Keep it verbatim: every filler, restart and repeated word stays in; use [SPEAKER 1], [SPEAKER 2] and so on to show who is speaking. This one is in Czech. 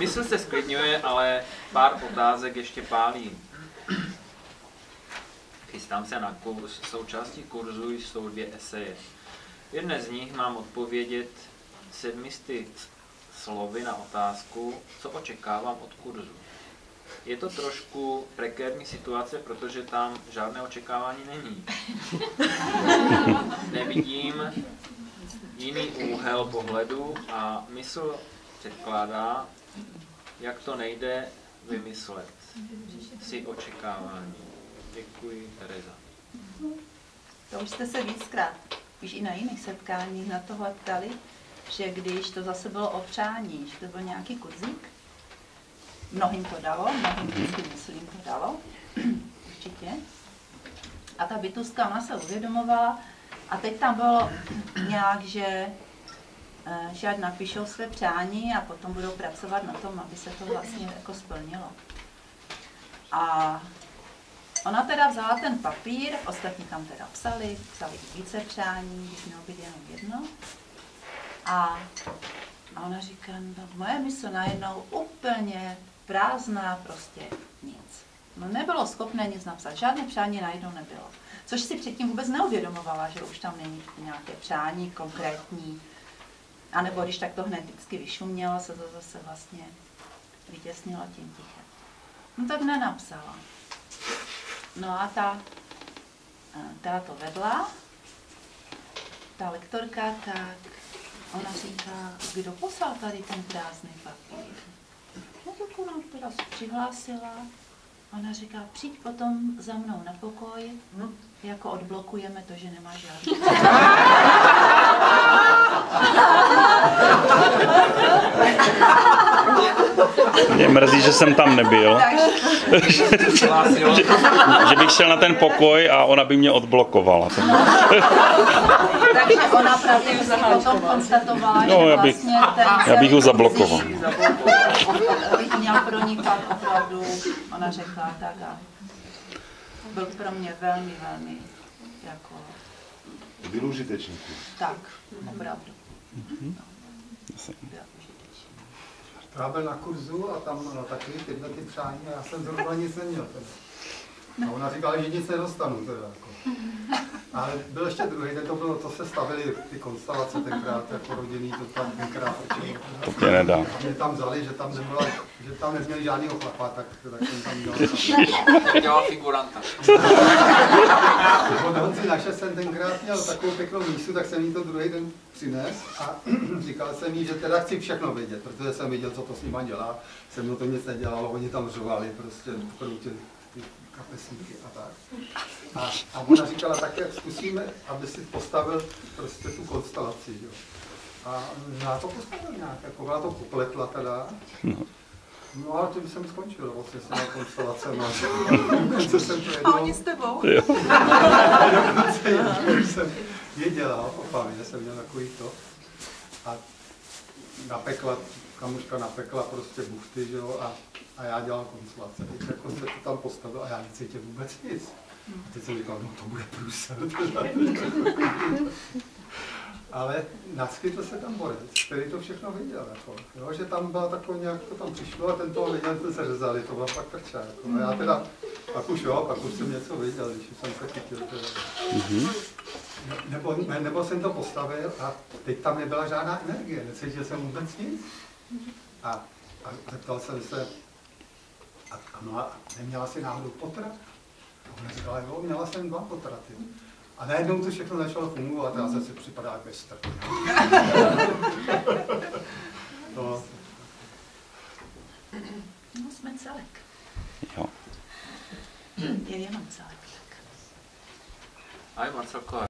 [SPEAKER 1] Mysl se sklidňuje, ale pár otázek ještě pálí. Chystám se na kurz. Součástí kurzu jsou dvě eseje. V jedné z nich mám odpovědět sedmisty slovy na otázku, co očekávám od kurzu. Je to trošku prekérní situace, protože tam žádné očekávání není. Nevidím jiný úhel pohledu a mysl předkládá, jak to nejde vymyslet. Si očekávání. Děkuji, Tereza.
[SPEAKER 2] To už jste se víckrát, už i na jiných setkáních na tohle ptali, že když to zase bylo o přání, že to byl nějaký kurzík, mnohým to dalo, mnohým vždycky myslím to dalo, určitě. A ta bytustka, ona se uvědomovala a teď tam bylo nějak, že, že ať napíšou své přání a potom budou pracovat na tom, aby se to vlastně jako splnilo. A ona teda vzala ten papír, ostatní tam teda psali, psali více přání, když mělo být jenom jedno. A, a ona říká, no, moje mysl najednou úplně prázdná, prostě nic. No nebylo schopné nic napsat, žádné přání najednou nebylo. Což si předtím vůbec neuvědomovala, že už tam není nějaké přání konkrétní. A nebo když tak to hned vždycky vyšumělo, se to zase vlastně vytěsnilo tím tichem. No tak nenapsala. No a ta, ta to vedla, ta lektorka, tak ona říká, kdo poslal tady ten prázdný papír? No tak ona teda se přihlásila. Ona říká, přijď potom za mnou na pokoj, jako odblokujeme to, že nemá žádný.
[SPEAKER 3] Mě mrzí, že jsem tam nebyl. že, že bych šel na ten pokoj a ona by mě odblokovala.
[SPEAKER 2] Takže ona pravděpodobně potom konstatovala,
[SPEAKER 3] no,
[SPEAKER 2] že
[SPEAKER 3] já bych,
[SPEAKER 2] vlastně ten
[SPEAKER 3] já bych ho zablokoval.
[SPEAKER 2] Bych měl pronikat opravdu, ona řekla tak a byl pro mě velmi, velmi jako...
[SPEAKER 4] Byl užitečný.
[SPEAKER 2] Tak, opravdu.
[SPEAKER 3] Mm-hmm.
[SPEAKER 5] Já byl na kurzu a tam no, takový tyhle ty přání a já jsem zrovna nic neměl. Teda. A ona říkala, že nic nedostanu. Teda, jako. Ale byl ještě druhý, to bylo, to se stavili ty konstelace tenkrát jako rodinný, to tam tenkrát určitě.
[SPEAKER 3] To tě nedá.
[SPEAKER 5] Mě tam vzali, že tam nebyla, že tam neměli žádnýho chlapa, tak, tak jsem tam dělal.
[SPEAKER 1] Dělal figuranta.
[SPEAKER 5] On si naše jsem tenkrát měl takovou pěknou mísu, tak jsem jí to druhý den přines a říkal jsem jí, že teda chci všechno vědět, protože jsem viděl, co to s nima dělá. Se mnou to nic nedělalo, oni tam řovali, prostě kroutili ty kapesníky a tak. A, a ona říkala, tak zkusíme, aby si postavil prostě tu konstelaci, jo. A já to postavil nějak, jako ona to popletla teda. No a tím jsem skončil, vlastně jsem na konstelace, no. Dokonce jsem to jednou...
[SPEAKER 2] A oni s tebou?
[SPEAKER 3] Jo.
[SPEAKER 5] Dokonce jednou jsem je dělal, opavě jsem měl takový to. A napekla, kamuška napekla prostě buchty, že jo, a, a já dělal konstelace. Teď jako se to tam postavil a já necítil vůbec nic. A teď jsem říkal, no to bude průser. Ale naskytl se tam borec, který to všechno viděl, jako, jo, že tam byla takový nějak, to tam přišlo a ten toho viděl, ten se řezali, to byla fakt prča. Jako. A já teda, pak už jo, pak už jsem něco viděl, když jsem se chytil. Mm-hmm. Nebo, ne, nebo jsem to postavil a teď tam nebyla žádná energie, necítil jsem vůbec nic. A, a zeptal jsem se, a, no a neměla jsi náhodou potrat? A ona říkala, jo, měla jsem dva potraty. A najednou to všechno začalo fungovat, já jsem si připadal jako mistr. No.
[SPEAKER 2] No, jsme celek.
[SPEAKER 3] Jo.
[SPEAKER 2] Je jenom celek.
[SPEAKER 1] A je Marcelko.